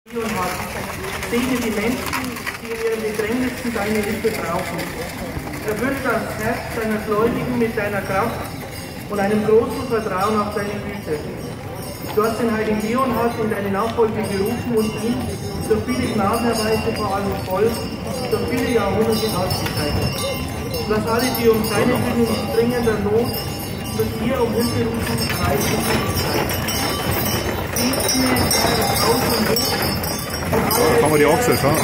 Segne die Menschen, die in ihren Bedrängnissen deine Hilfe brauchen. Erfülle das Herz deiner Gläubigen mit deiner Kraft und einem großen Vertrauen auf deine Güte. Du hast den heiligen Leonhard in deine Nachfolge berufen und ihn durch viele Gnadenerweise vor allem voll, durch viele Jahrhunderte ausgezeichnet. Lass alle, die um seine Willen in dringender Not durch dir um Hilfe rufen, reich und glücklich sein. Segne das Haus und Hof. Kann man die Ochse schauen?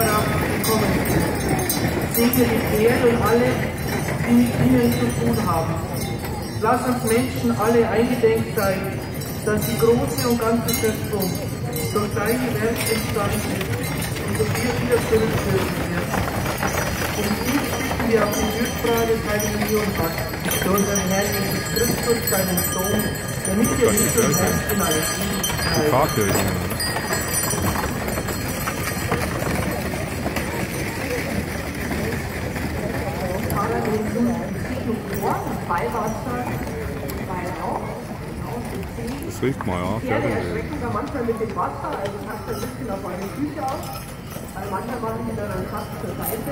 Segne die Pferde und alle, die mit ihnen zu tun haben. Lass uns Menschen alle eingedenk sein, dass die große und ganze Schöpfung durch deine Werk entstanden ist und durch dir wieder zurückführen wird. Und dies bitten wir auf die Fürsprache des heiligen Leonhard, durch unseren Herrn Jesus Christus, seinen Sohn, der mit dir ist und herrscht in alle Ewigkeit. Das riecht mal, ja. Pferde erschrecken da manchmal mit dem Wasser, also passt ein bisschen auf meine Füße auf, weil manchmal mache ich wieder einen Kasten zur Seite.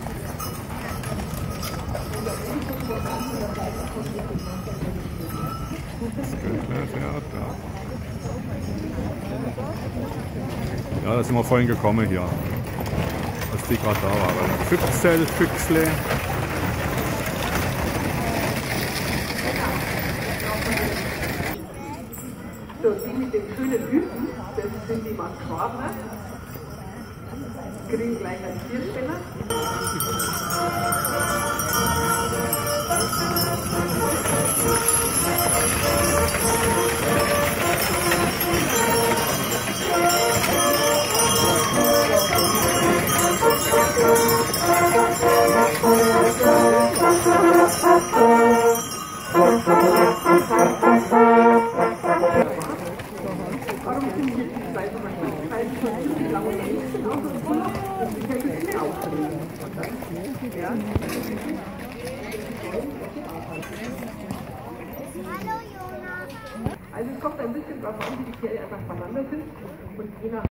Ja, da sind wir vorhin gekommen hier, als die gerade da waren. Füchsle. So, die mit den schönen Hüten, das sind die Max-Schwabner. Kriegen gleich einen Vierspänner. Warum sind hier die zwei so Möglichkeiten schon die blaue Hälfte auf dem Urlaub? Das ist ja ein bisschen aufregend. Ja. Also es kommt ein bisschen darauf an, wie die Pferde einfach beieinander sind und je nach